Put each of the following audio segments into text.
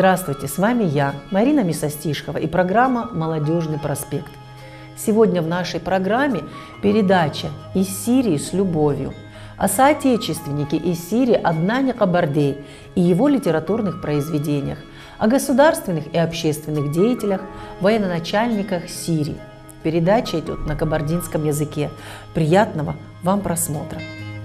Здравствуйте, с вами я, Марина Мисостишкова, и программа «Молодежный проспект». Сегодня в нашей программе передача «Из Сирии с любовью» о соотечественнике из Сирии Аднане Кабарде и его литературных произведениях, о государственных и общественных деятелях, военачальниках Сирии. Передача идет на кабардинском языке. Приятного вам просмотра!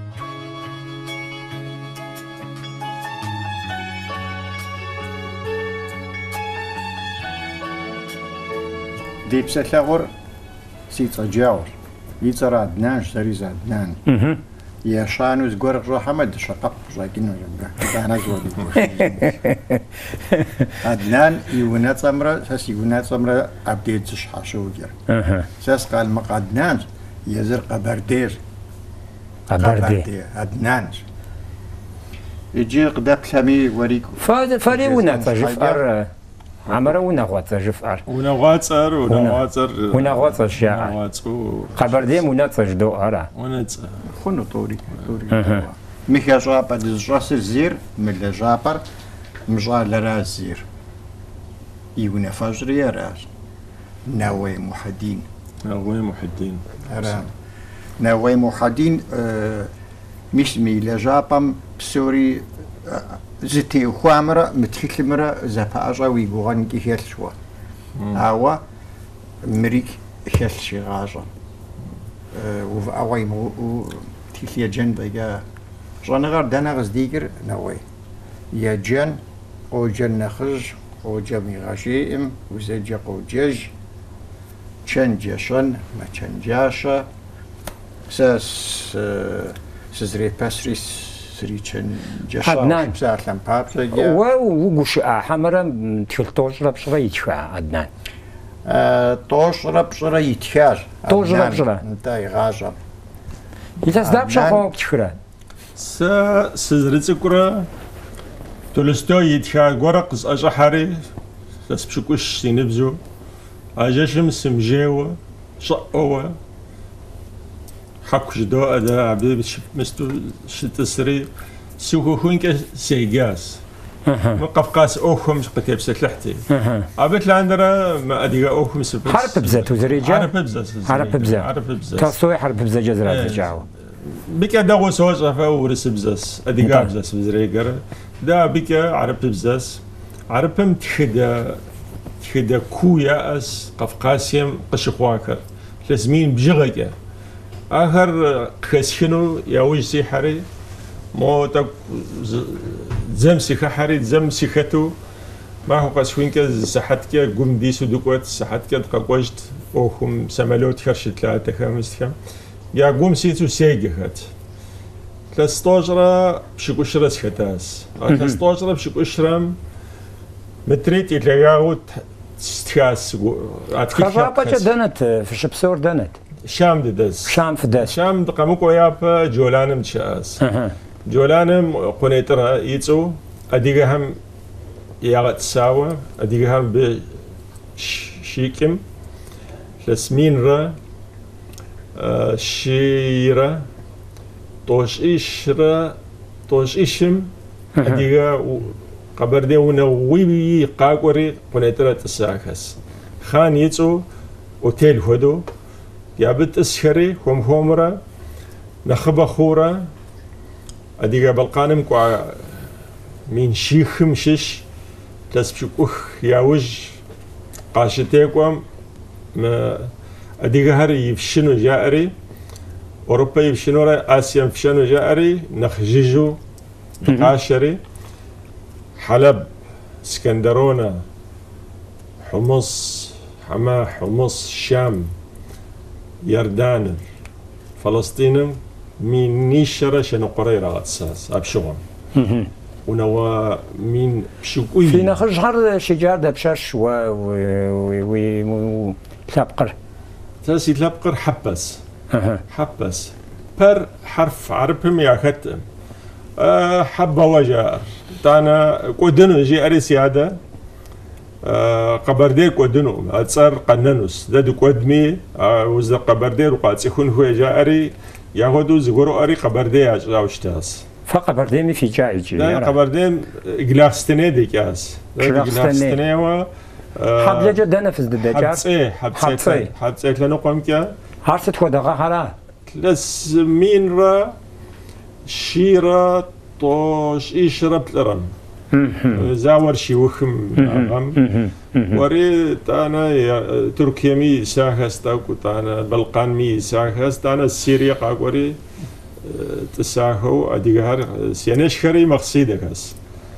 Дипсалягор сицаджаур, лицара Аднан, Зариза Аднан. Я шану с город Рахамад, шакап, закину ямга. Дана зоди. Аднан иунат самра, сас иунат самра абдет шашугер. Сас قال مق Аднан يزر قبردير. قبردي. Аднан. يجي قدام سامي وريك. فاري ونات جفار. عمره ونغوات جفار. ونغوات الشاعر. قبردي ونات جدو أرا. خونو طوري. ميخا جابر دزجاس الزير من جابر مجا لراز زير. يونا فجر يا راز. ناوي محدين. ناوي محدين مشمي لجابم بسوري زتي وخامرة متخلمرة زفاجة ويقوغان كيهل شوا أوا مريك هل شي غاجة وأواي مو تيليا جن بيجا جانغار دانا غزديجر نوي يا جن أو جن نخج أو جمي غشيم وزجا أو جج شن جشن ما شن جاشا سزري باسريس سريتشن جشا بسالم بابسجا ووش حمرا تلتوش رب شريتشا عدنان توش رب شريتشاش توش رب شرا انتي غاجب إذا سداب شخوك تشكرا سزريتكرا تولستوي يتشا غورقز أجحاري سبشكوش سينبزو أجاشم سمجيو شقوا حق جدو أدا عبد مستو شتسري سوكو هونك سيجاس مقفقاس أوخم قتيب سلحتي عبد العندرا ما أديها أوخم سبس حرب بزات وزريجا حرب بزات تصوي حرب بزات جزرة جاو بك داغو سوجا فورس بزاس أديها بزاس بزريجر دا بك عرب بزاس عربم تخدا كويا أس قفقاسيم قشخواكر لازمين بجغيك آخر خسخنو ياوج سي حري مو تك زمسي خحري زمسي ختو ما هو قاسوين كز صحتك قوم ديسو دوكوات صحتك دقاقوجت اوخم سمالوت خرشت ثلاثة خمس كم يا قوم سيتو سيجهت تلستوجرا بشكوشرا سختاس تلستوجرا بشكوشرام متريت يتلاقاوت ستخاس خرابة دنت في شبسور دنت شام ددس شام فدس شام دقمك وياب جولانم تشاس جولانم قنيترا يتسو أديهم ياغت ساوى أديهم بشيكم لسمين را شيرا توش إيشم أديها قبردي ونوي قاقوري قنيترا تساكس خان يتسو أوتيل هدو يابت اسخري خومرا نخبة خورا أديها بالقانم كوا من شيخم شش تسبشكوخ ياوج قاشتيكوام ما أديها هري يفشنو جاري أوروبا يفشنو را آسيا يفشنو جاري نخجيجو قاشري حلب اسكندرونة حمص شام يردان فلسطين من نيشرة شنو قريرة غتساس أبشغل ونوا من شكوي فينا خجر شجار دبشاش و تلبقر تاسي تلبقر حبس بر حرف عربهم يا ختم حبة وجار تانا قدنو جي أريسي هذا قبردير قدنو أتصار قننوس ده قدمي وزد قبردير وقاتي خون هو جاري ياخدو زغورو أري قبردير أجراوشتاس فقبرديمي في جايجي لا قبرديم إجلاستني ديكاس إجلاستني و حبل جدا نفس الدجاج حبسي لأنه قام كا هارست ودقة هلا لس مين را شيرة طوش إيشرب لرم زاور شي وخم غم وريت أنا تركيا مي ساخست أو أنا بلقان مي ساخست أنا السوريا قاقوري تساهو أديجار سيانش خري مقصدة كاس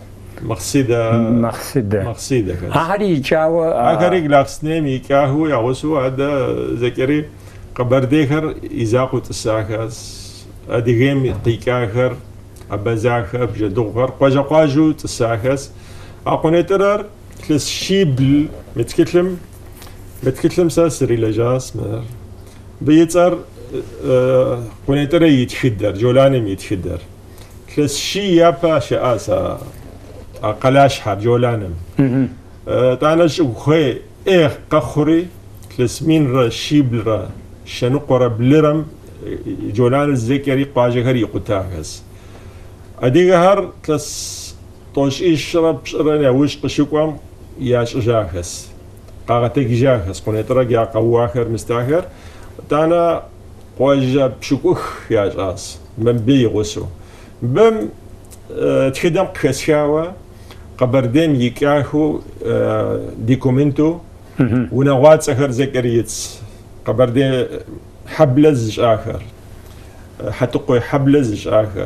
مقصدة كاس هاري جاوا هاري غلاكسني ميكاهو يعوسو هذا ذكري قبرديخر إزاقو تساخس أديجيم قيكاخر أبزاخر بجدوغر قاجو تساخس أقنيترر كلس شيبل متكلم ساسري لجاس مر بيتر قنيتر يتخدر جولانم يتخدر كلس شي يابا شاسا قلاش حر جولانم تانا شو خي قخري كلس مين را شيبل را شنو قرب لرم جولان الزكري قاجهر يقتاغس أديغهر كلس طوش إيشرب شرنا وش قشقوم ياش جاهس قاعتك جاهس قنيتر يا قواخر مستاخر تانا قواجب شكوخ يا جاس من بيغسو بم تخدم خسشاوة قبردين يكاهو ديكومنتو ونوات سخر زكريتس قبردين حبلز آخر حتقوي حبلز آخر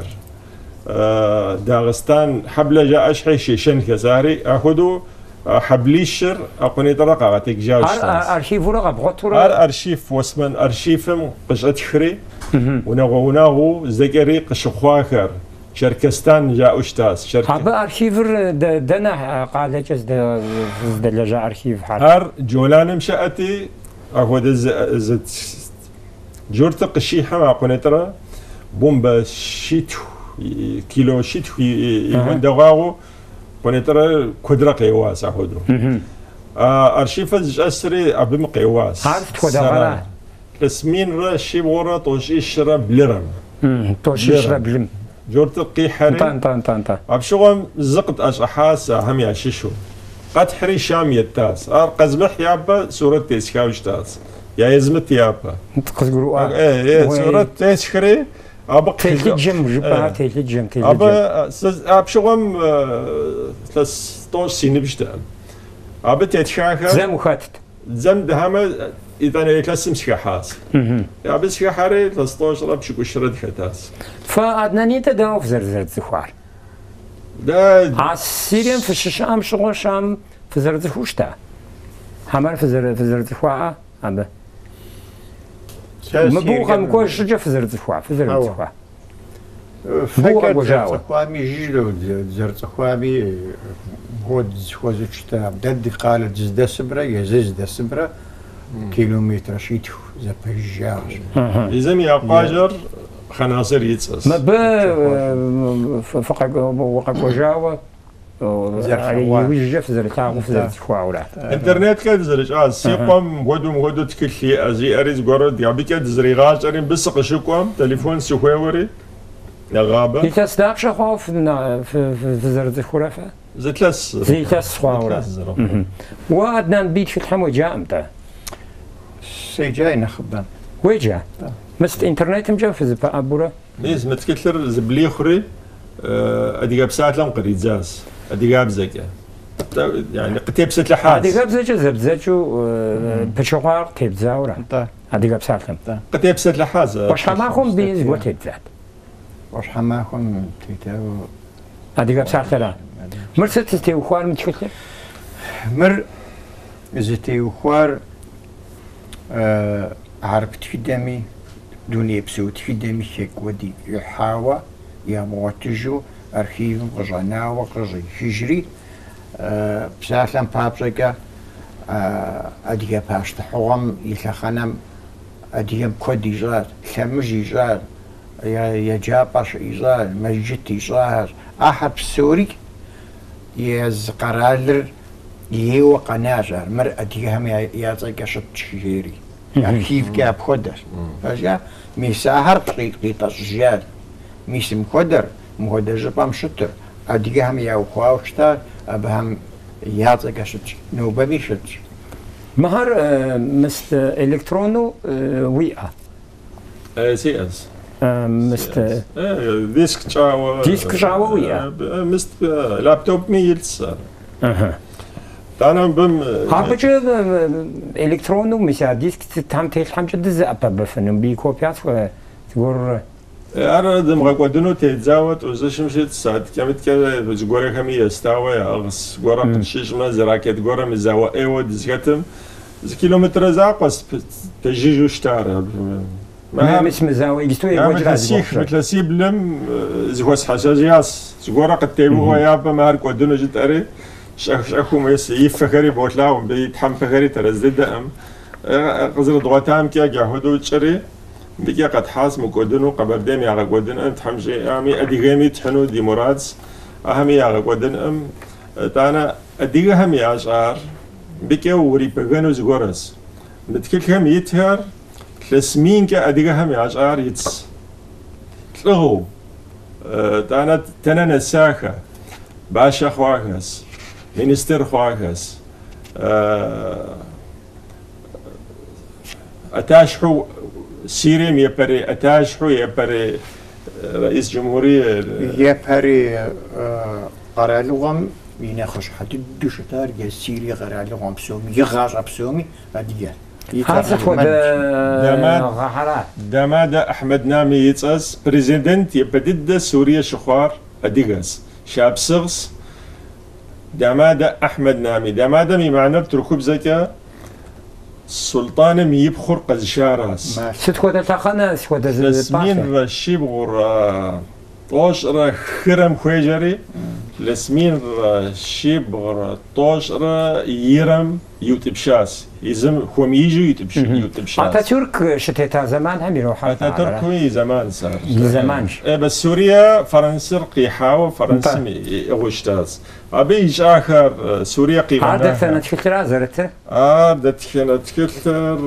داغستان حبل جاء أشحي شيشن كزاري أخذوا حبليشر أقني طرقة غتيك جاوش أرشيف ولا بغطورة أرشيف واسمن أرشيفم قشت خري ونغو زكري قشخواخر شركستان جاء أشتاس شركة هذا أرشيفر دنا قاعدة جز دلجا أرشيف هر جولان مشأتي أخذ زت جورت قشيحة ما أقني ترى بومبا شيتو كيلو شيت يمن دغاغو قنيتر كدرة قيواس أخذه أرشيف الجسري أبم قيواس عارف كدرة اسمين رشي ورا توشي شرب لرم توشي شرب لرم جورت قيحري طان أبشغم زقت أشحاس هم يعششو قد حري شام يتاس قزمح يابا سورة تيسكاوش تاس يا يزمت يابا تقولوا إيه سورة تيسكري تيلجم جبها تيلجم أبشغم تلس طوش سيني بشتغل تيتشاكر زم وخاتت زم دهما إذا أنا يكلسم سكحاس أبي سكحاري تلس طوش رب شكو شرد ختاس فأدناني تداو في زرزرة زخوار ده عالسيريان في الشام شغل شام في زرزرة زخوشتا همار في زرزرة زخوار أبا مبوغا مكوش شجع في زرزرة زخوار في زرزرة زخوار فكرت زرزخوامي جيلو زرزخوامي هود خوزي شتا بدد قالت زد سبرة يزد سبرة كيلومتر شيتو زبجاج إذن قاجر خناصر يتسس ما ب فقط وقع وجاوة يوجد في زرزخوار في زرزخوار انترنت كده زرج سيقوم غدو تكلي أزي أريز قرد يا بيك زريغاش أرين بسق شكوام تليفون سخووري نغابة يتس دابش خاف في زرزخوار فا زتلس زيتس خوارا وعدنان بيت في الحمو جاء متى سيجاي نخبان ويجا مست انترنت مجا في زبا أبورا نيز متكتر زبلي خري أديقاب ساعة لهم قريد زاس أديقاب زكا يعني قتيب ست لحاس أديقاب زكا زبزاجو بشوغار تيب زاورا أديقاب ساعة لهم قتيب ست لحاس وش حماهم بيز وتيب زاد وش حماهم تيتاو أديقاب ساعة لهم مرسل تستيو خوار متكتر مر زتيو خوار عرب تخدمي دوني بسو تخدمي شك ودي يحاوى يا موتجو أرخيف غجانا وغجي هجري بساتلم بابريكا أديا باشت حوام يتخنم أديا كود إجرار خمج إجرار يا جابش إجرار مجد إجرار أحد بسوري يز قرار يهو قناجر مر أديا هم يازيك شت شهيري أرخيف كاب خدر فجأة ميساهر قيطة جيال ميسم خدر مودج بامشتر أديهم يا وخاوشتا أبهم ياتقشت نوببيشت مهر مست إلكترونو ويا CS مست ديسك جاوا ويا مست لابتوب ميلس أها أنا بم هابجة إلكترونو مسا ديسك تام تيل حمجة دز أبا بفنم بيكوبيات وتقول أنا دم غاقودنو تيتزاوت وزشم شيت ساعت كمت كذا بزغورة كمي يستوى أغس غورة قشيش ما زراكت غورة مزاوى أيوة دزكتم كيلومتر زاقس تجيجو شتار ما مش مزاوى يستوي وجه مثل سيبلم زغوس حساسياس زغورة قد تيبو يابا ما هرك ودنو جت أري شاكو ما يفكري بوتلاهم بيتحم فكري ترزد دم قزر ضغطام كيا جاهدو تشري بيجي قد حاس مقدنو قبردين يا قدن أنت حمشي أمي أديجامي تحنو دي مرادس أهمي يا قدن تانا أديجا هم يا أشعار بيجي وري بغنو زغورس بتكل هم يتهر تلسمين كأديجا هم يا أشعار يتس تلغو تانا تنانا ساخة باشا خواهس مينستر خواهس أتاشحو سيريم يبري أتاشحو يبري رئيس جمهورية يبري قرالوغم ينخش حتى دوشتار يا سيري قرالوغم بسومي يغاش بسومي أديجا هذا دماد أحمد نامي يتأس بريزيدنت يبدد سوريا شخوار أديجاس شاب صغص دماد أحمد نامي دماد مي معنى بتركب زكا سلطان يبخر قزشاراس ستكودا تاخنا ستكودا لسمين رشيب غور طوش را خرم خويجري لسمين رشيب غور طوش را يرم يوتبشاس يزم هم يجوا يوتبشاس أتاتورك شتيتا زمان هم يروح أتاتورك هو زمان صار زمانش بس سوريا فرنسا قيحة فرنسا غشتاس أبيج آخر سوريا قيمة عادة أنا تفكر زرته عادة أنا تفكر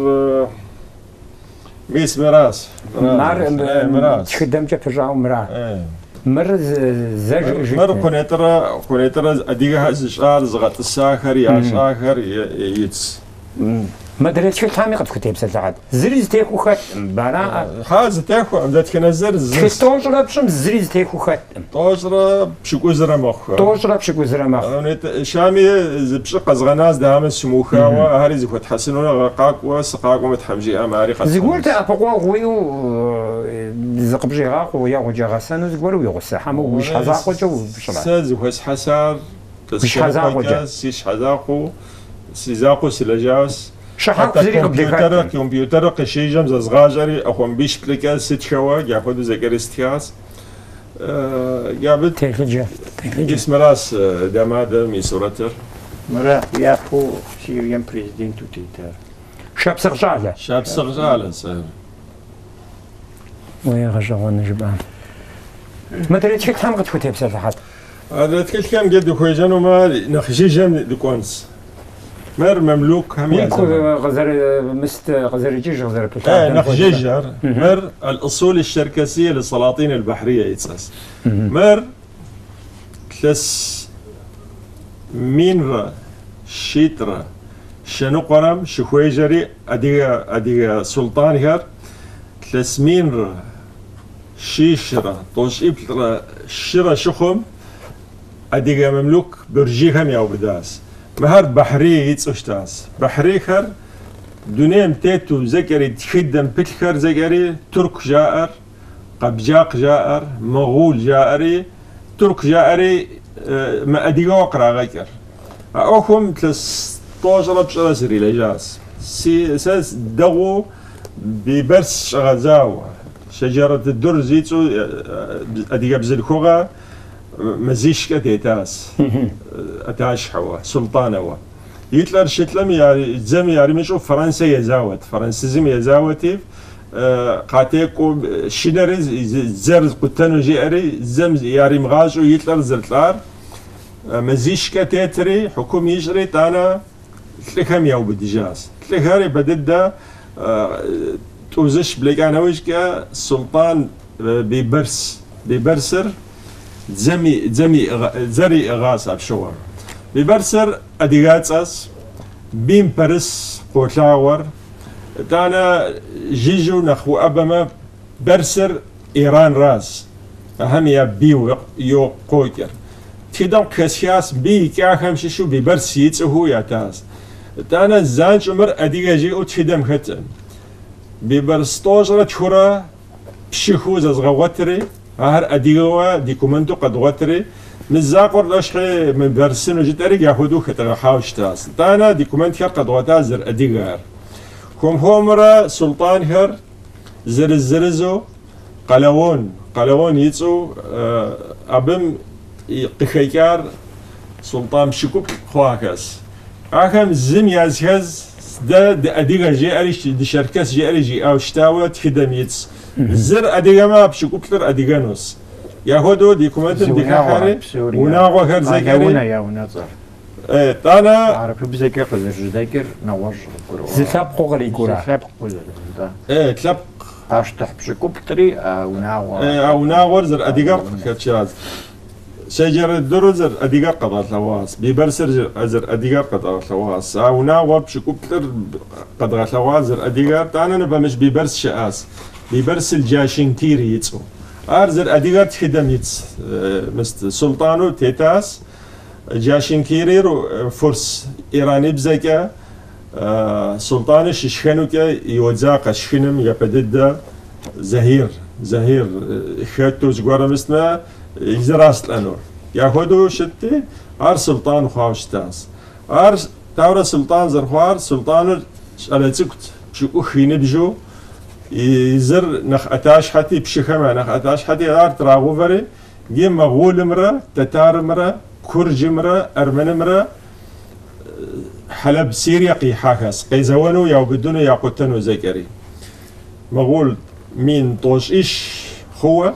ميس مراس مراس تخدم جا فرجعوا مرا مر زج مر كونيترا أديها زشار زغط الساخر يا ساخر يتس ما دريت شو تامي قد كتب سلعات زريز تيكو خات برا هذا تيكو عمدت كنا زرز توجرا بشم زريز تيكو خات توجرا بشكو زرا مخ توجرا بشكو زرا مخ شامي بشق زغناز دام سموخا وهاري زكوت حسنونا غاق وسقاق ومتحمجي اماري قد زغورت ابقوا غويو زقبجي غاق ويا وجا غسان زغورو يغسا حمو وش حزاق وجو بشلا ساز وس حسار وش حزاق وجا سيش حزاقو سيزاقو سلاجاس شحال زري قبل كمبيوتر قشيجم زغاجري اخوم بيش بليكا ست شوا ياخذ زكر استياس جابت تيخجا اسم راس دماد ميسورتر مرا ياخو سيريان بريزيدنت توتيتر شاب سغجاله شاب سغجاله صار ويا غجوان جبان ما دريت شي كم قد كتب سلحات هذا كم قد خويجان وما نخجيجم دكونس مر مملوك هم غزر مست غزر جيج غزر بتاع نخجيجر مر الأصول الشركسية للسلاطين البحرية يتساس مر تلس مينرا شيترا شنقرم شخويجري أديها سلطان هر تلس مينرا شيشرا طوش إبترا شرا شخم أديها مملوك برجيهم يا بداس مهر بحري يتسوشتاس بحري خر دنيم تيتو زكري تخدم بتخر زكري ترك جائر قبجاق جائر مغول جائري ترك جائري ما أديقا وقرا غيكر أخم تلس طوجرة بشرة سري لجاس ساس دغو ببرس شغزاوة شجرة الدر زيتو أديقا بزلكوغا مزيش كتيتاس أتاش حوا سلطانة يتلر شتلم يا زم يا رمشوا فرنسا يزاوت فرنسيزم يزاوتي قاتيكو شينرز زرز قتنو جيري زم يا رمغاجو يتلر زرتلار مزيش كتيتري حكوم يجري تانا تلكهم ياو بدجاز تلكهاري بددا توزش بليك أنا وجه سلطان ببرسر زري غاس بشور ببرسر أديغات أس بيم برس قوتلاور دانا جيجو نخو أبما برسر إيران راس أهم يا بيو يو قوكر تيدم كسياس بي كاخم ششو ببرسيت هو ياتاس دانا زانج عمر أديغا جيو تيدم ختم ببرستوجرة شورا بشيخوز از غواتري هر أديغوا ديكومنتو قد غواتري مزاقور لاشخي من برسن وجداري يهودو خطر حاوش تاس دانا ديكومنت هر قد غواتازر أديغار كم هومرا سلطان هر زرزو قلوون يتسو أبم قخيكار سلطان شكوك خواكس أخم زم يازهز دا أديغا جي أريش دي شركس جي أريجي أو شتاوة خدم يتس زر أديغا ما بشكوكتر أديغانوس يهودو ديكومنتن ديكاحاري وناغو هر زيكاري يا وناظر تانا عارف بزيكر ذاكر نوج زلاب قوغلي كورا تلاب اش تحبش كوبتري وناغو أو ناغور زر أديغا كتشاز شجر الدرو زر أديغا قضاء لواس بيبرسر زر أديغا قضاء لواس أو ناغور بشكوكتر قضاء لواس زر أديغا تانا نبا مش بيبرس شاس بيبرس الجاشين كيري يتسو أرزر أديغا تخدم يتس مست سلطانو تيتاس جاشين كيري فرس إيراني بزيكا سلطان ششخنوكا يوزاق شخنم يبدد زهير خيتو زغورا مستنا يزراست لانور ياخدو شتي ار سلطان خاوشتاس ار تاورا سلطان زرخوار سلطان على تكت شو خيني بجو يزر نخ اتاش حتي بشخما نخ اتاش حتي ار تراغوفري جيم مغول مرة تتار مرة كرج مرة ارمن مرة حلب سيريا قي حاكس قيزوانو يا بدونو يا قتنو زكري مغول مين طوش ايش هو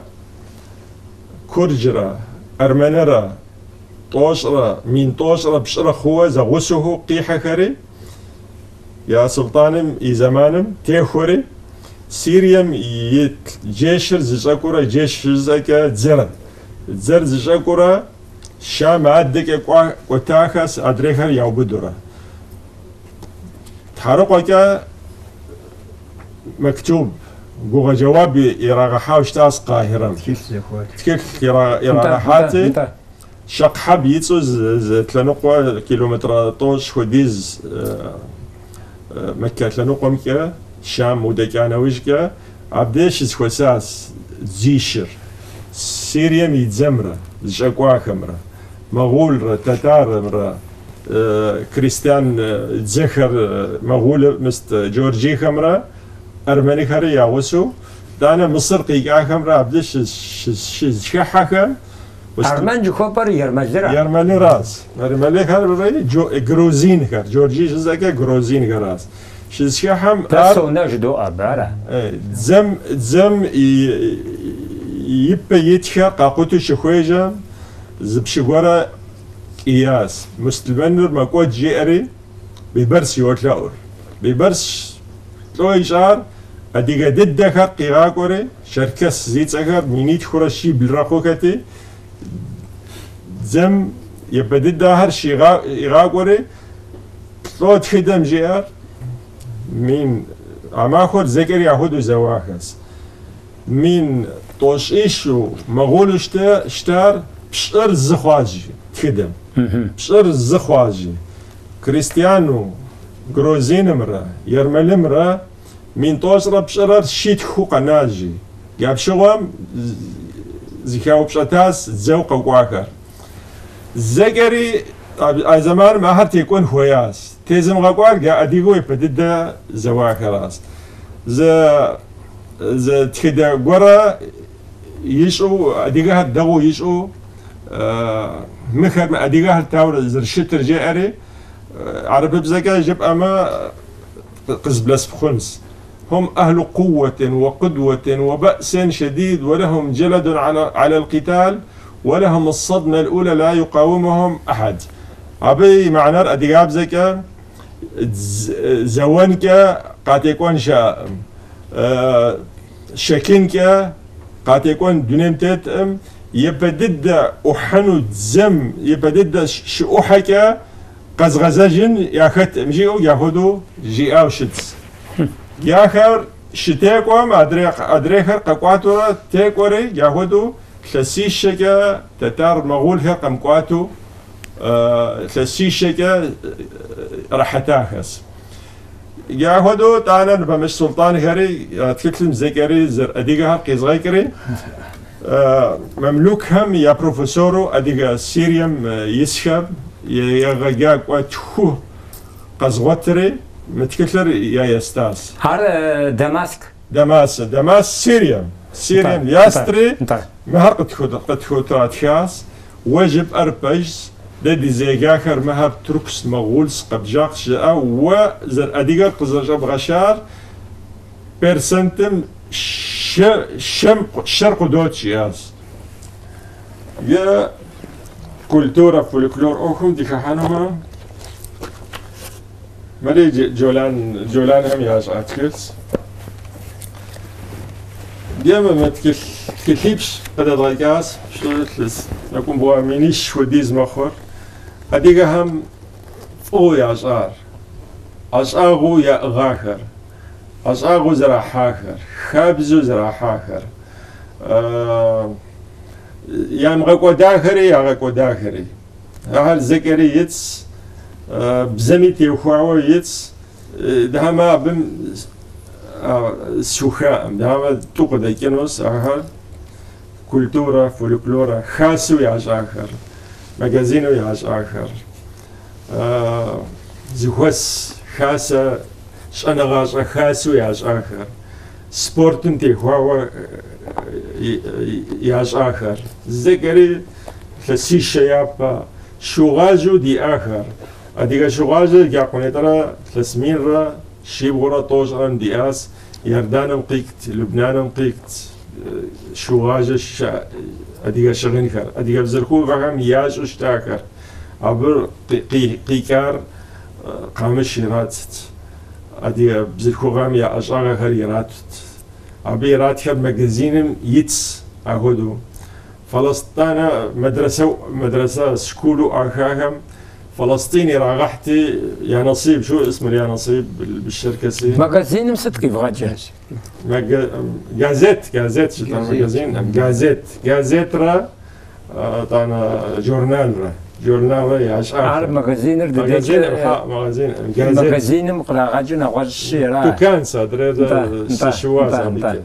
كرجرا ارمنرا طوشرا مين طوشرا بشرا هو زغوسه قيحة كري يا سلطانم اي زمانم تيخوري سيريم جيشر زجاكورا جيش زكا زر زجاكورا شام عدك قتاخس ادريخر يا بدورا تحرقك مكتوب جوجا جواب يراغ حاوش تاس قاهرة كيف يراغ حاتي شق حب يتسوز تلنقوا كيلومتر طوش وديز مكة تلنقوا مكة شام ودكانا وجكا عبديش زخوساس زيشر سيريم يتزمرة زجاكوا خمرة مغول تتار مرة كريستيان زخر مغول مست جورجي خمرة أرمني خري يا وسو دانا مصر قيقا خمرة عبدش شحخم أرمن جو خبر يرملي راس يرملي خر جروزين خر جورجي زكا جروزين خراس شحم تاسو نجدو أبارة زم يبقى يتخا قاقوتو شخويجا زبشغورا قياس مستلمنر ماكو جيري ببرس يوتلاور ببرس لو يشار اديغا ددخر قيراكوري شركس زيت اخر مينيت خرشي بالراقوكتي زم يبدد دهر شيغا يغاكوري لو تخدم جير من عماخور ذكر يهود زواخس من طوش ايشو مغول اشتار بشر زخواجي تخدم بشر زخواجي كريستيانو جروزين مرة يرمل مرة من توصل بشرر شيت خوق ناجي جاب شغم زكاو بشتاس زوق وقاكر زكري زمان ما هرت يكون هوياس تيزم غقوار جا أديقو يبدد زواكراس ز تخدا قرا يشو أديقها الدغو يشو مخر ما أديقها التاور زرشتر جاري عرب بزكا جب أما قزبلس بخنس هم أهل قوة وقدوة وبأس شديد ولهم جلد على القتال ولهم الصدمة الأولى لا يقاومهم أحد أبي معنى أديقاب زكا زوانك قد يكون شاكينك قد يكون دونيم تتم يبدد أحنو تزم يبدد شؤحك قزغزاجن ياخد مجيو ياخدو جياو شتس ياخر شتاكوام أدريخر قاقواتورا تاكوري ياخدو تلسيشك تتار مغولها قمقواتو تلسيشك راحتاخس ياخدو تانا بمش سلطان هري تكلم زكري زر أديقها قيزغيكري مملوك هم يا بروفيسورو أديقها سيريم يسخب يغاقا قواتشو قزغوتري متكلر يا يستاس هار دمشق دماس سيريم ياستري مهر قد خطرات خاص وجب أربجز لدي زيغاخر مهر تركس مغولس قبجاقش وزر أديقر قزرجب غشار برسنتم شرق دوتش ياس يا كولتورا فولكلور أخم دي كحانوما مالي جولان هم ياش أتكلس ديما ما تكليبش قد أدغيكاس شو تلس نكون بوا مينيش وديز مخور أديقا هم فو يا أشعار يا غاخر أشعار زرا حاخر خابزو زرا حاخر يا مغاقو داخري يا غاقو داخري هل زكري يتس بزميتي وخواو يتس دهما بم سوخام دهما توقدا كنوس أهل كولتورا فولكلورا خاسو ياش آخر مجازينو ياش آخر زخوس خاسة شنغاش خاسو ياش آخر سبورتن تيخواو ياش آخر ذكري فسي شيابا شغاجو دي آخر أديك شغاجو يقولي ترى تسمير شيبورا طوجران دي آس يردان مقيكت لبنان مقيكت شغاجو أديك شغنكر أديك بزرخو غام ياج اشتاكر عبر قيكار قامش يراتت أديك بزرخو غام يا أشاغا خر يراتت أبي راتخر مجازينم يتس أهودو فلسطين مدرسة سكولو أخاهم فلسطيني راغحتي يا نصيب شو اسمه يا نصيب بالشركة سي مجازين مصدقي بغاجاز جازيت شو مجازين جازيت را طانا جورنال يا عارف مجازين مجازين مقراغاجنا غشيرا دكان صدر شواز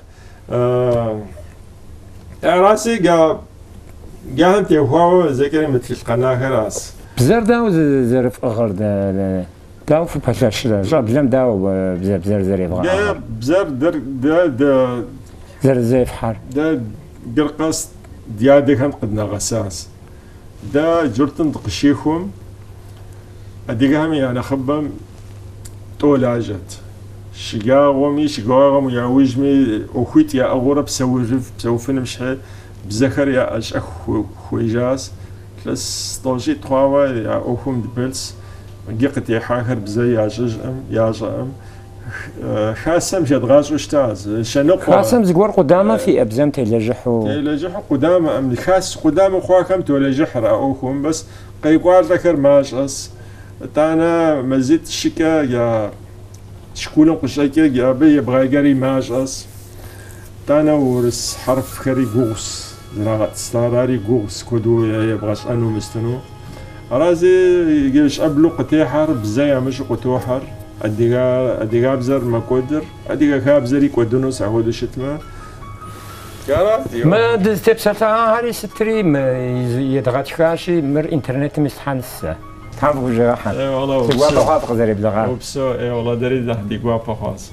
راسي قاهم تيوهاو ذكري مثل قناة راس بزر داو زرف اخر داو في باشاش جاب بزام داو بزر زر يبغى بزر در زر زي في حار دا قرقاس ديادك هم قدنا غساس دا جرتن دقشيخهم اديقهم يعني خبم طولاجت شقاغم يا وجمي وخيت يا اغورب بسوفن مشحي بزخر يا اش خويجاس تلس طوجي تخوا يا اوهم دبلس قيقت يا حاخر بزي يا جام خاسم جد غاز وشتاز شنقوا خاسم زقور قدامه في ابزام تلجحوا قدامه ام خاس قدامه خواكم تلجح راوهم بس قيقوار ذكر ماجس تانا مزيد الشكا يا شكون قشاكي يا بي يبغى يقري ماجس تانا ورس حرف خري غوس زراعة ستاراري غوس كدو يبغاش انو مستنو رازي يجيش قبلو قتيحر بزايا مش قتوحر اديغا بزر ما قدر اديغا كابزري قدنو سعود شتما ما دستبسات هاري ستريم يدغات خاشي مر انترنت مستحنس تعرفوا جراحة اي والله تقوى بخاط غزري بلغات وبسو اي والله دري ده ديقوا بخاص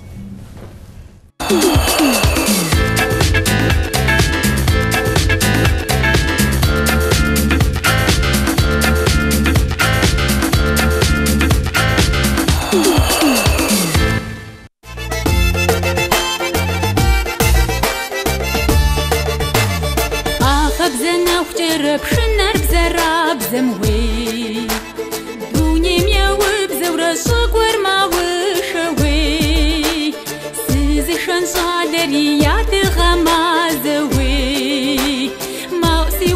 صادريات غمازوي ما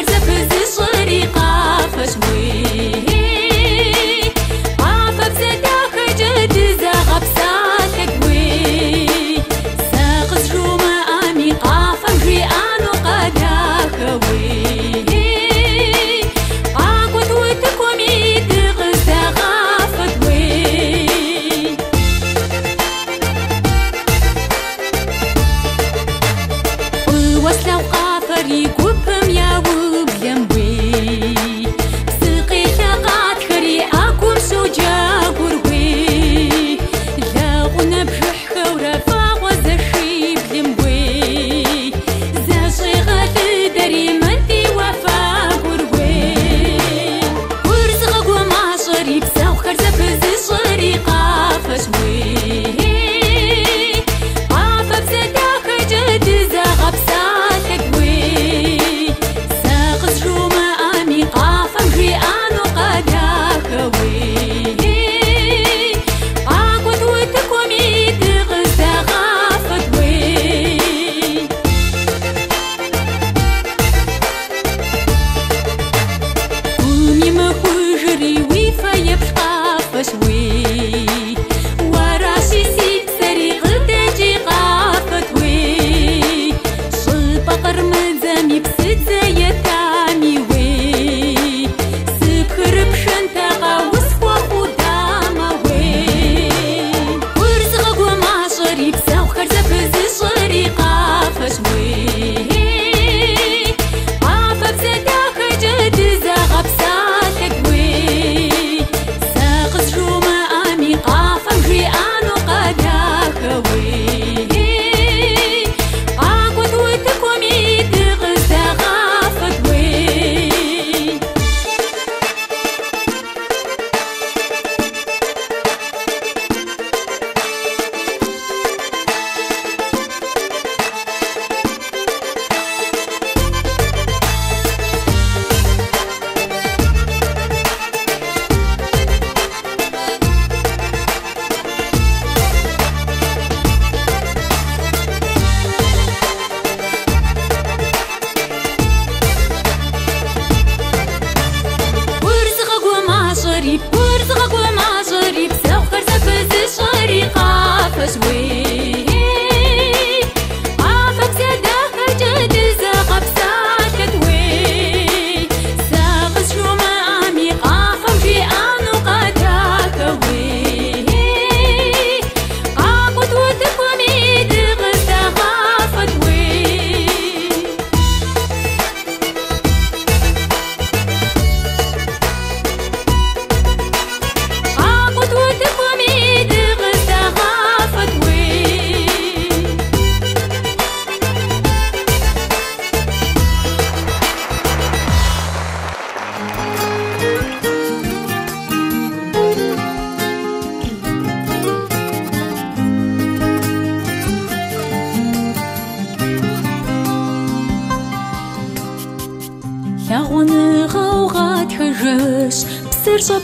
Sırşap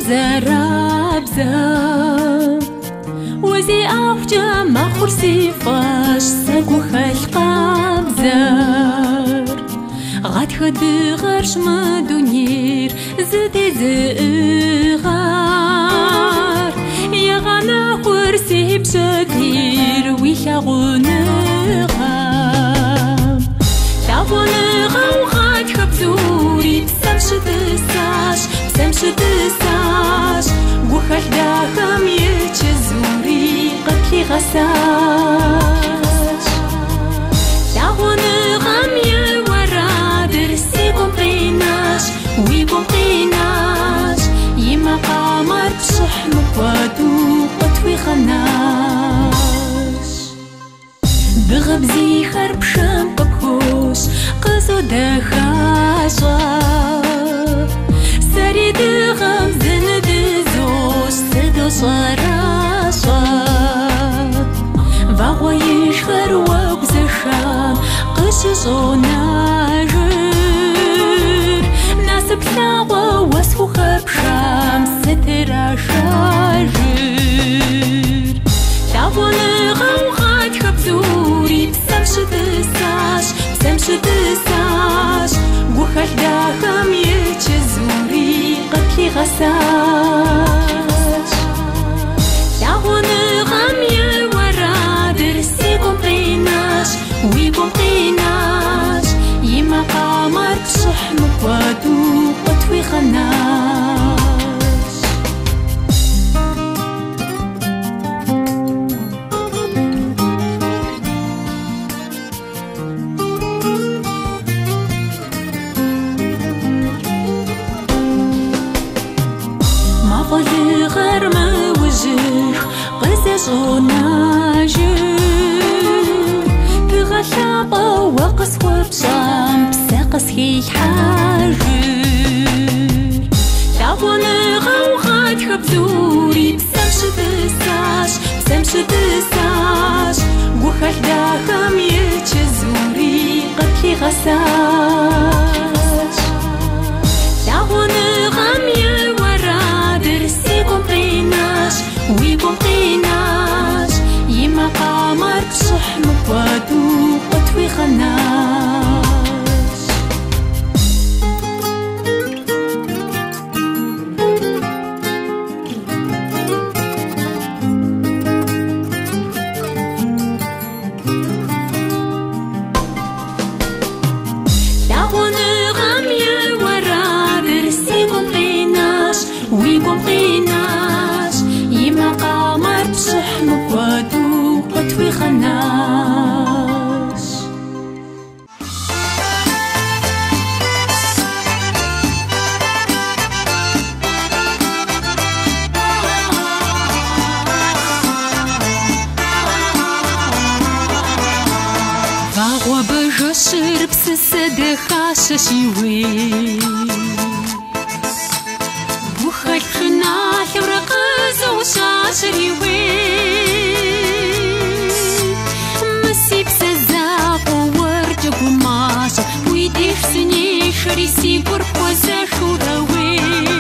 zarabza Wazi afja makhur sifash Sagu khalqabzar Ghat khadgar shmadunir Zdi zgar Yagana khursi bshadir Wihagunagam Tabunagam ghat khabzuri Samshidsash Samshidsash Gukhaldaham yechazuri Qatli ghasash Tabunagam yewaradir Sigumqinash Wigumqinash Yima qamar bsah mukwadu Qatwi khanash Bغبزي خرب شام قبخوش قصو دخاشا سريد غمزن دزوش سدو صراشا واغويش خرواب زشام قششو ناجر ناسب لاغو واسخو خرب شام سترا شاجر تابون غوغات خبزوري Samshidsash Gukhaldaham زجوناجو بغلابة وقس وبشام بساقس هي حاجو تعبوني غوغات خبزوري بسمش بساش وخل داخم يتشزوري قتلي غساش تعبوني غمي ورا درسي قمقيناش ويقمقيناش يما قامر بصح مقواتو قطوي خناش تعبوني غمي ورا درسي قمقيناش ويقمقيناش يما قامر بصح مقواتو قطوي خناش فاغوا بجشر بسسد خاششيوي وخل خناح ورقز وشاشريوي مسي بسزاق وورجق وماش ويديف سني خريسي برقوزة خوراوي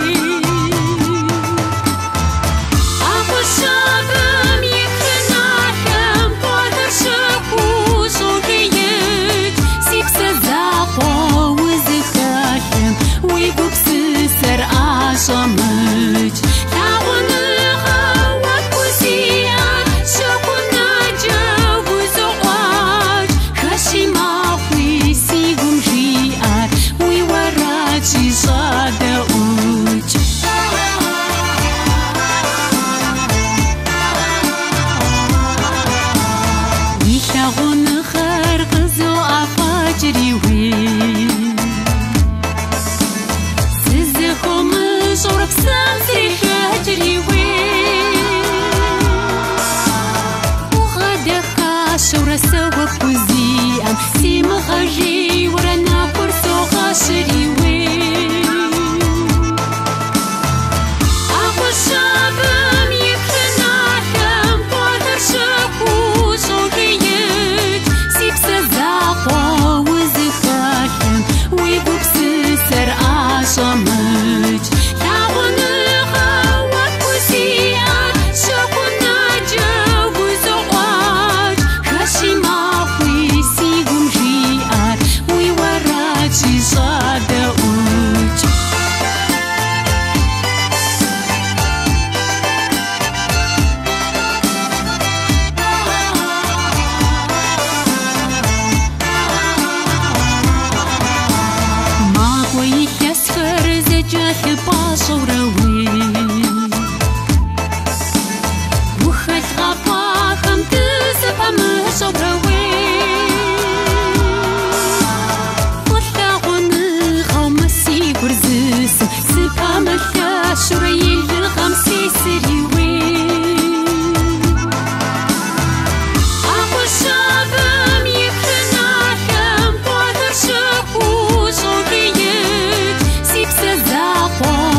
أخو الشابم يخناحم بادر شاكو صغيت سي بسزاق وزخاحم ويبو بسسر عشمج تعبوني غوات وزيان شاكونا جاوز وقاج خاشي ماخوي سيقوم جيئات ويوراتي صادة اوج يشاغون خرقزو أفاجري وين سزخم صورب سامسي حاجري وين وغدا خاشورة سوا كوزيان سيم غاجي ورانا كورسو غاشري وين أخو الشابم يخناحم بادر شاكو صغيت سيب سزاقوا وزخاحم ويبو بسسر عشمج تعبوني غوات وزيان شاكونا جاوز وقاج خاشي ماخوي سيقوم جيئات ويوراتي صادة اوج ماخوي يسخر زجاح باصوروي وخل غفاخم تزفهم صوروي وثاغوني غومسي برزس سفهم الثاشري للغمسي سريوي أخو الشابم يخناحم بادر شاكو صغيت سيب سزاقوا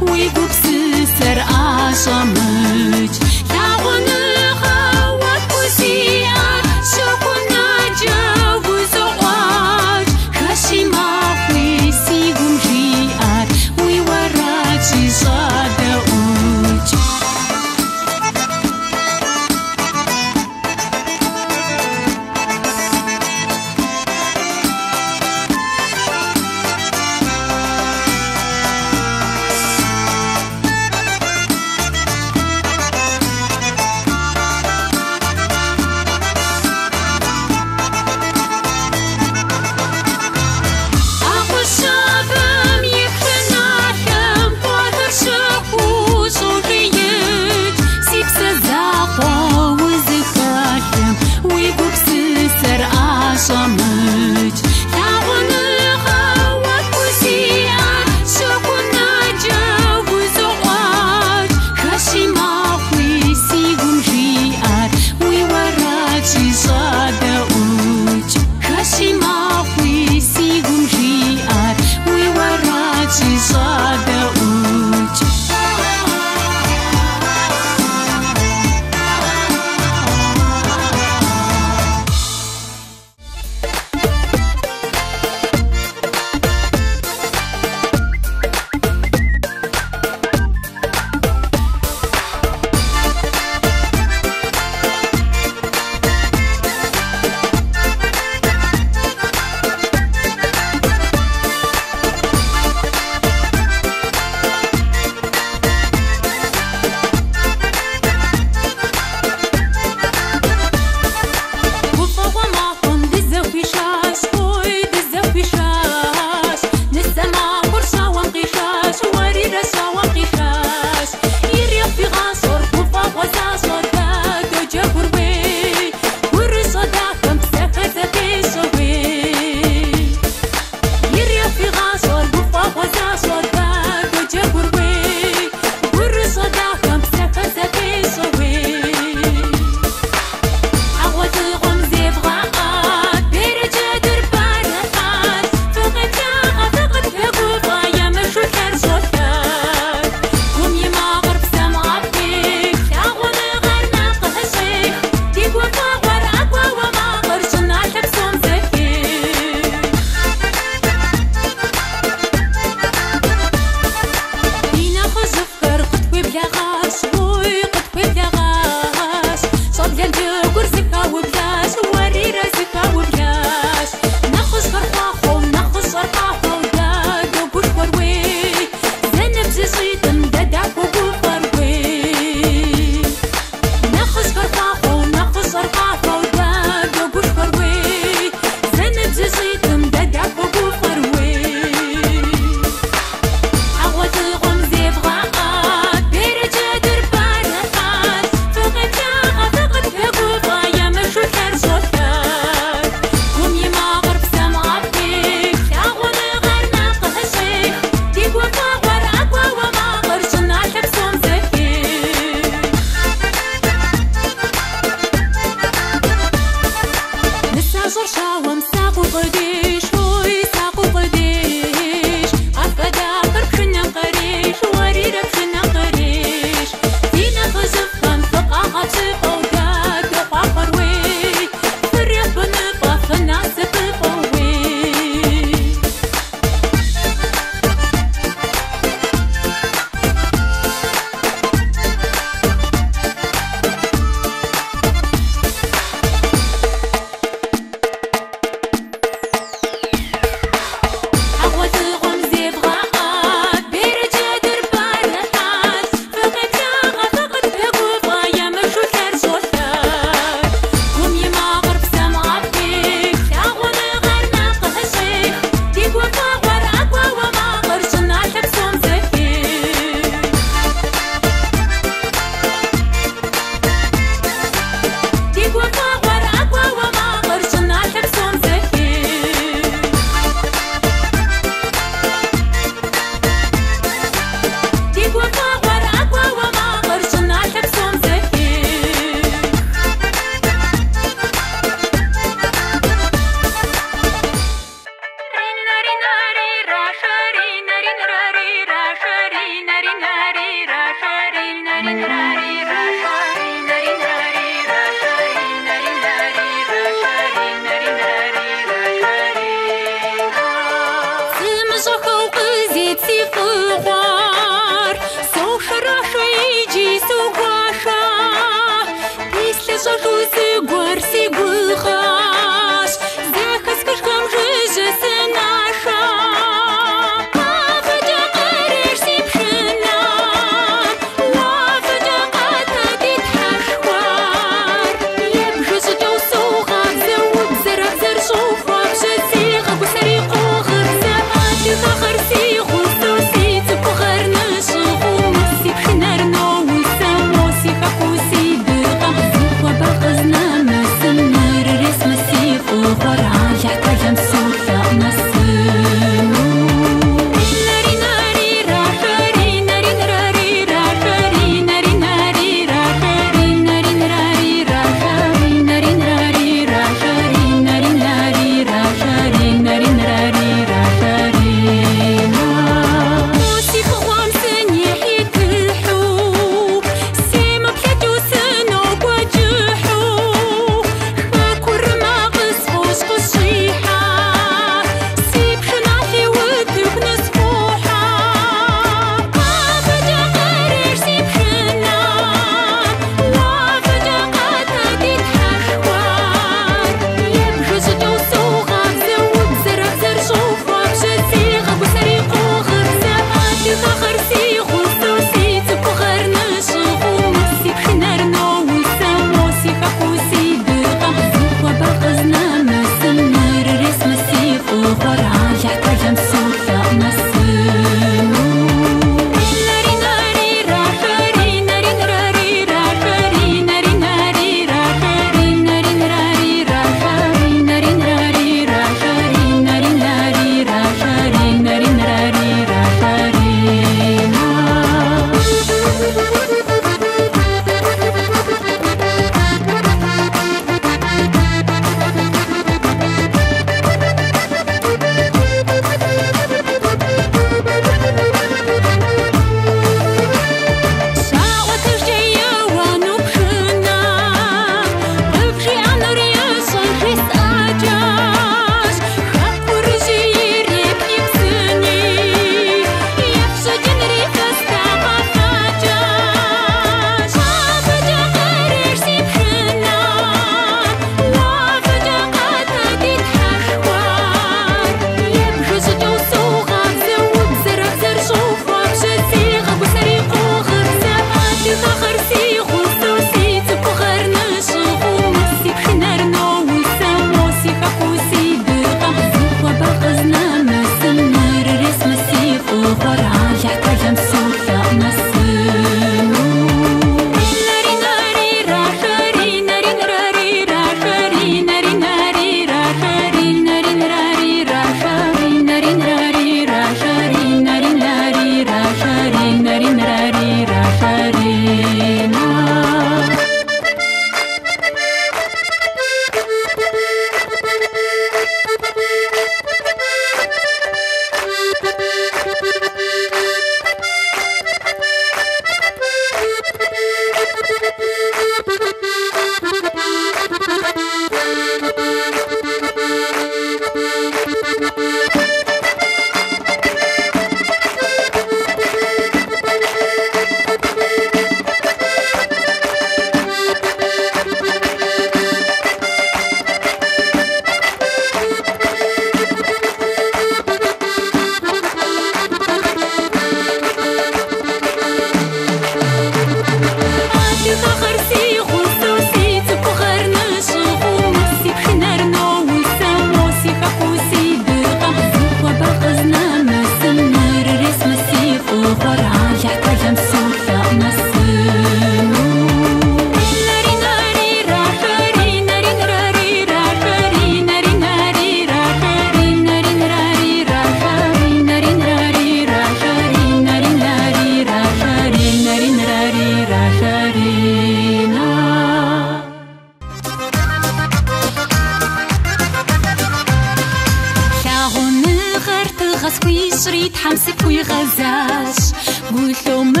خسكوي شريط حمسك ويغزاش قلتو متو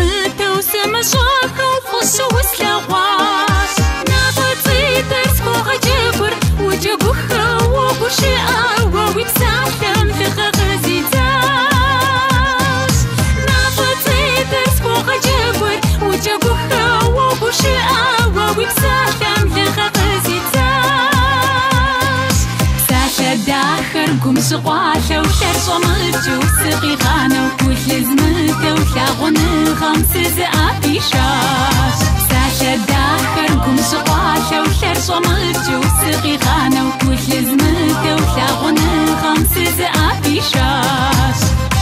وسما شاكا وفش وسلاواش نافطي ترسكو غجبر وجبوخا وبوشيئا وبساعتم لغا غزيتاش نافطي ترسكو غجبر وجبوخا وبوشيئا وبساعتم لغا غزيتاش ساشا داخر قم سقواشا وشار صمتو سقي غانا وكل زمتو وشاغن خمس زقابيشاش ساشا داخر قم سقواشا وشار صمتو سقي غانا وكل زمتو وشاغن خمس زقابيشاش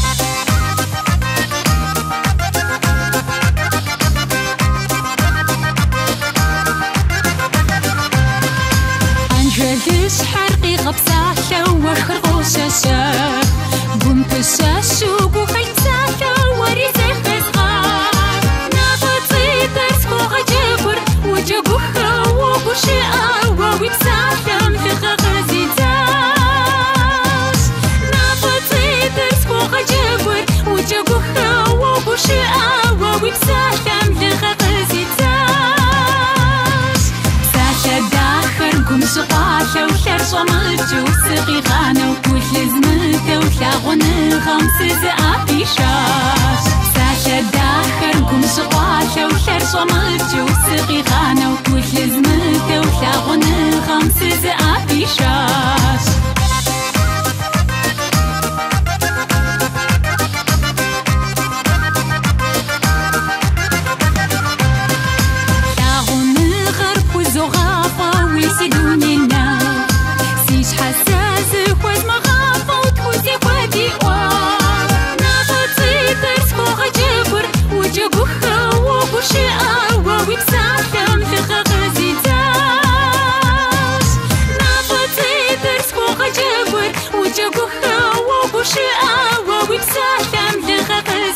انجلش حرقي غبساشا وخر غوشاشا قم بشاشو وخيتاشا وريزي خزغار نافطي ترسكو غجبر وجبوخا وبوشيئا وبساعتم لغا غزيتاش نافطي ترسكو غجبر وجبوخا وبوشيئا وبساعتم لغا غزيتاش ساشا داخر قم سقاشا وشار صمتو سقي غانا وكل زمتو وشاغن خمس زقابيشاش ساشا داخر قم سقاشا وشار صمتو سقي غانا وكل زمتو وشاغن خمس زقابيشاش شاغن غرب وزغافة ويسدوني النار سيش حساس خوز مغافة وتخوزي وادي وار نافطي ترسكو غجبر وجبوخا وبوشيئا وبساعتم لغا غزيتاش نافطي ترسكو غجبر وجبوخا وبوشيئا وبساعتم لغا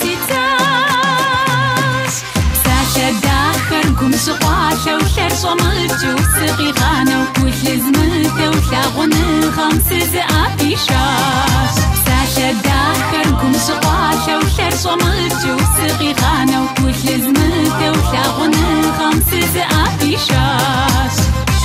غزيتاش ساشا داخر قم سقاشا وشار صمتو سقي غانا وكل زمتو وشاغن خمس زقابيشاش ساشا داخر قم سقاشا وشار صمتو سقي غانا وكل زمتو وشاغن خمس زقابيشاش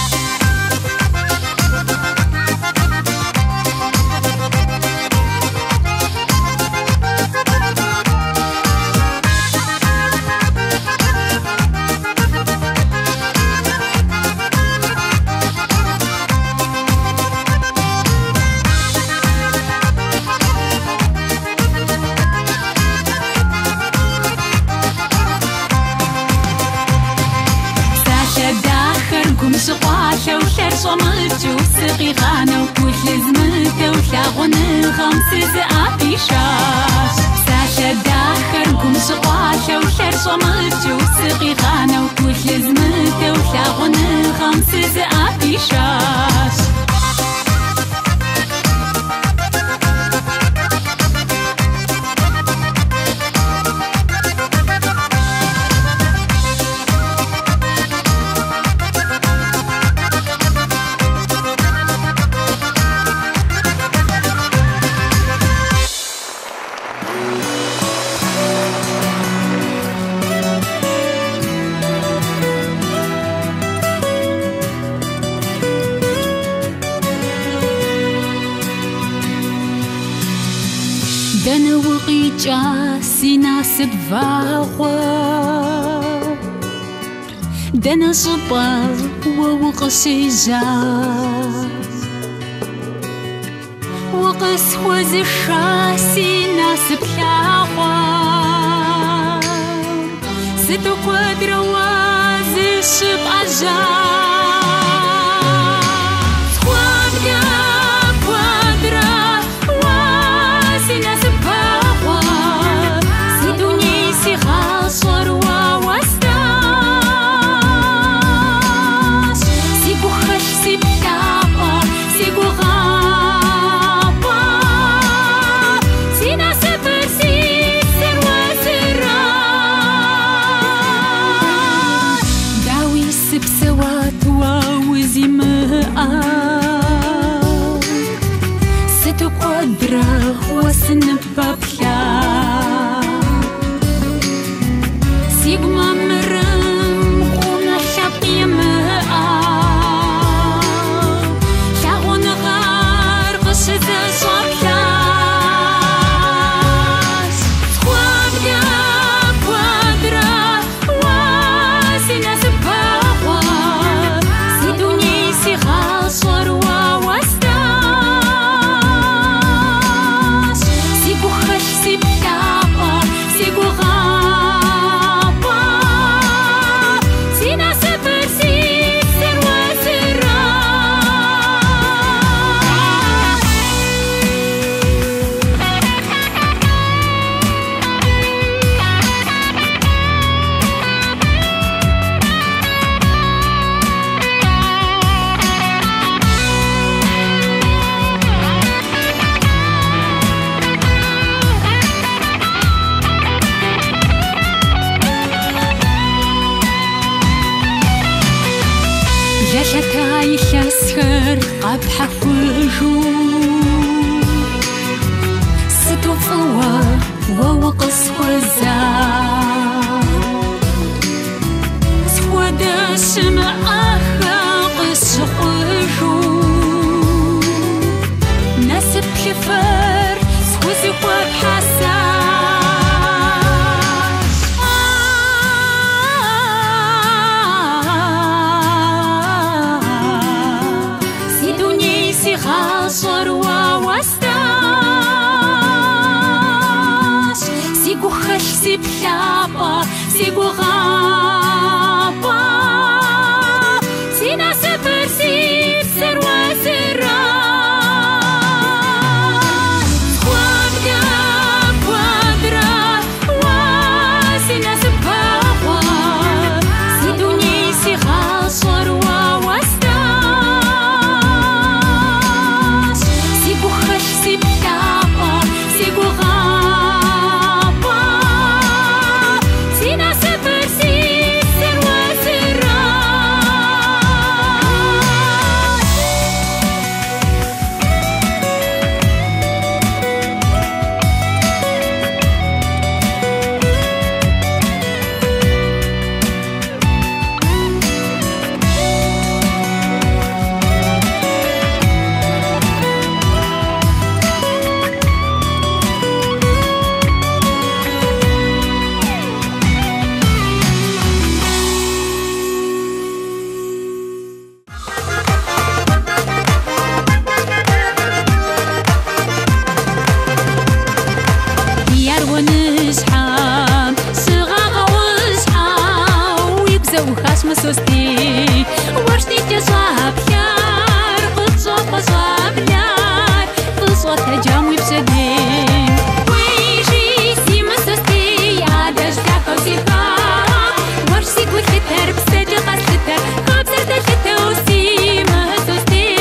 سقاشا وشار صمتو سقي غانا وكل زمتو وشاغن خمس زقابيشاش ساشا داخر قم سقاشا وشار صمتو سقي غانا وكل زمتو وشاغن خمس زقابيشاش دنا وقيجا سيناسب فاغوا دنا صبر ووقسيجا وقس خوز الشاسي ناسب لاغوا ستو قدر وازي شب أجا سوا كفر قبح فجو ستو فوا ووقص وزار سودا شمع قص قجو ناسب كفر سوزي وبحسار غاصر ووستاش سيقو خش سيب حابا سيقو غابا سينا سفر سيب سر وسرا وابدا بوادرا وسينا سبابا سيدوني سي غاصر ووستاش مسوستي ورشتي تجاب خيار قصوب قصوب نار قصوت تجامي بسدي ويجي سي مسوستي عادش تاكو سيفا ورشتي قوي كتر بسجي قاس كتر خبزر تلكتا وسي مسوستي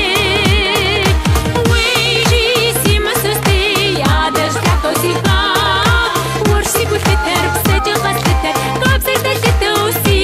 ويجي سي مسوستي عادش تاكو سيفا ورشتي قوي كتر بسجي قاس كتر خبزر تلكتا وسي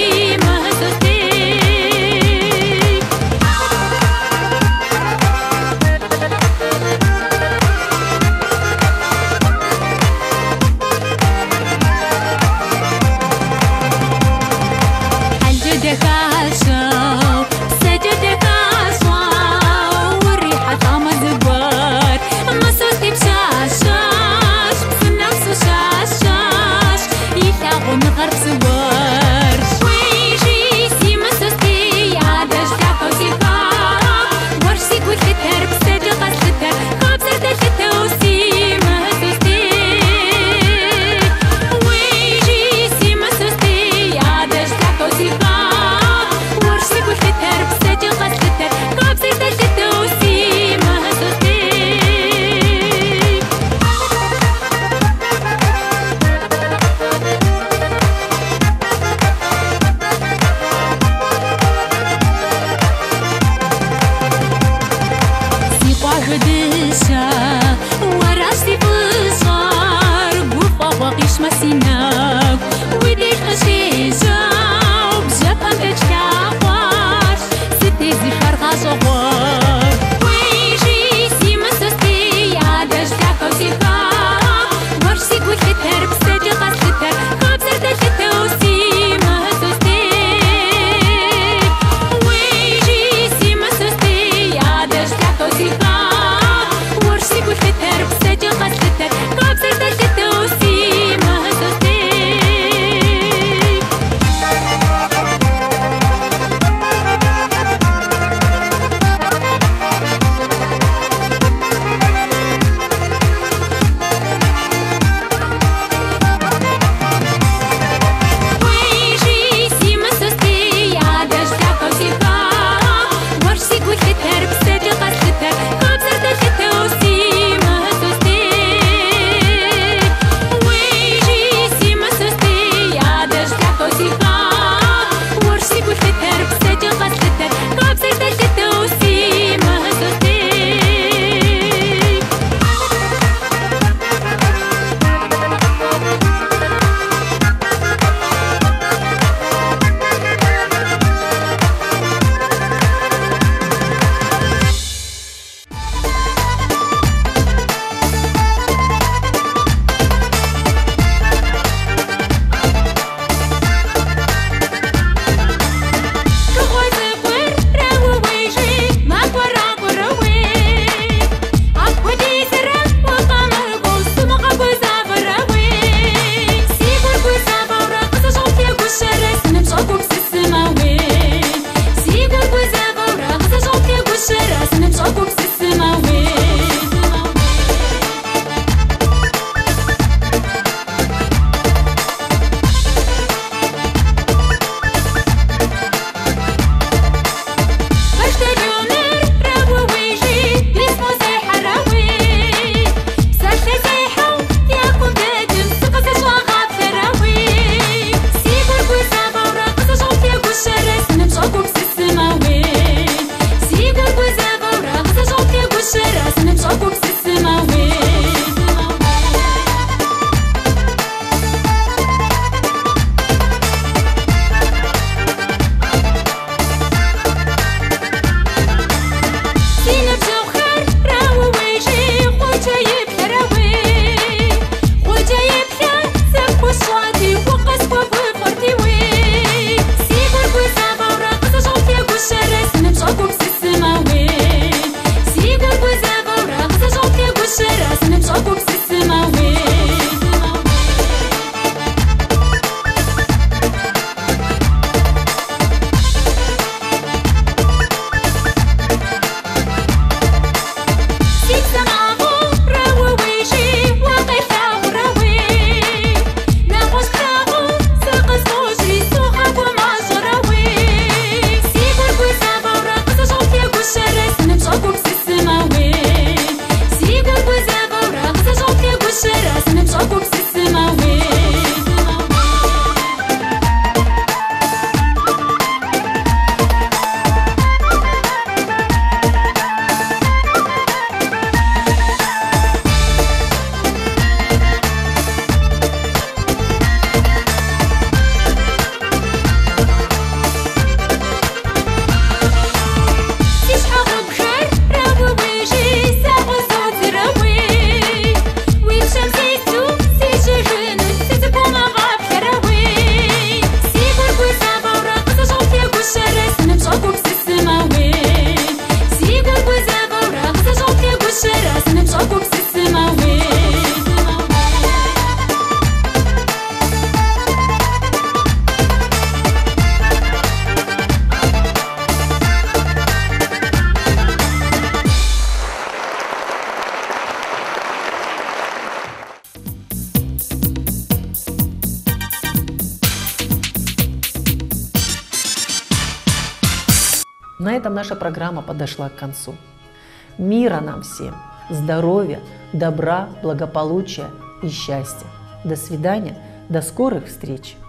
На этом наша программа подошла к концу. Мира нам всем, здоровья, добра, благополучия и счастья. До свидания, до скорых встреч!